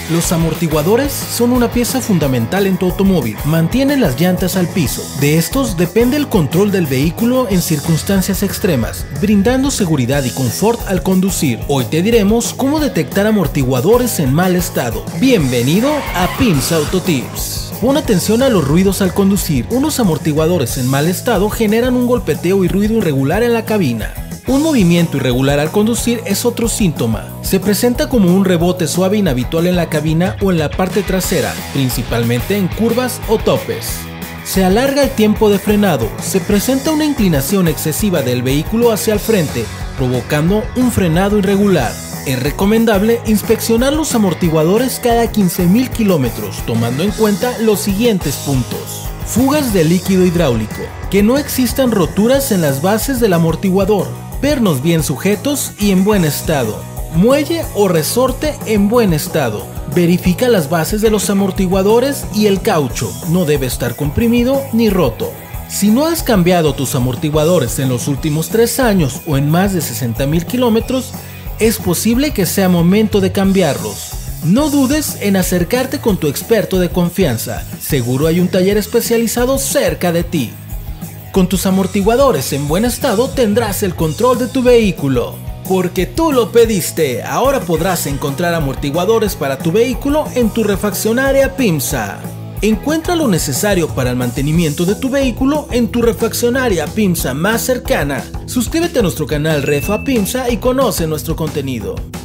Los amortiguadores son una pieza fundamental en tu automóvil. Mantienen las llantas al piso. De estos depende el control del vehículo en circunstancias extremas, brindando seguridad y confort al conducir. Hoy te diremos cómo detectar amortiguadores en mal estado. Bienvenido a PIMSA Auto Tips. Pon atención a los ruidos al conducir. Unos amortiguadores en mal estado generan un golpeteo y ruido irregular en la cabina. Un movimiento irregular al conducir es otro síntoma. Se presenta como un rebote suave inhabitual en la cabina o en la parte trasera, principalmente en curvas o topes. Se alarga el tiempo de frenado. Se presenta una inclinación excesiva del vehículo hacia el frente, provocando un frenado irregular. Es recomendable inspeccionar los amortiguadores cada 15.000 kilómetros, tomando en cuenta los siguientes puntos. Fugas de líquido hidráulico. Que no existan roturas en las bases del amortiguador. Pernos bien sujetos y en buen estado. Muelle o resorte en buen estado. Verifica las bases de los amortiguadores y el caucho. No debe estar comprimido ni roto. Si no has cambiado tus amortiguadores en los últimos 3 años o en más de 60.000 kilómetros, es posible que sea momento de cambiarlos. No dudes en acercarte con tu experto de confianza. Seguro hay un taller especializado cerca de ti. Con tus amortiguadores en buen estado tendrás el control de tu vehículo. Porque tú lo pediste, ahora podrás encontrar amortiguadores para tu vehículo en tu refaccionaria PIMSA. Encuentra lo necesario para el mantenimiento de tu vehículo en tu refaccionaria PIMSA más cercana. Suscríbete a nuestro canal Refa PIMSA y conoce nuestro contenido.